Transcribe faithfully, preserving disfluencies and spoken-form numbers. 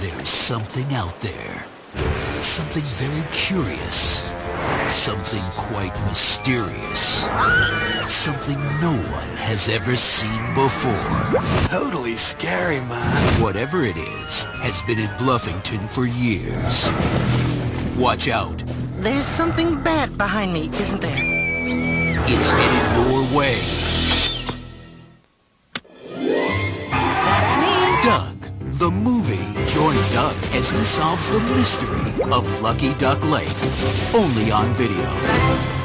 There's something out there. Something very curious. Something quite mysterious. Something no one has ever seen before. Totally scary, man. Whatever it is, has been in Bluffington for years. Watch out. There's something bad behind me, isn't there? It's headed your way. That's me. Doug, the movie. Join Doug as he solves the mystery of Lucky Duck Lake. Only on video.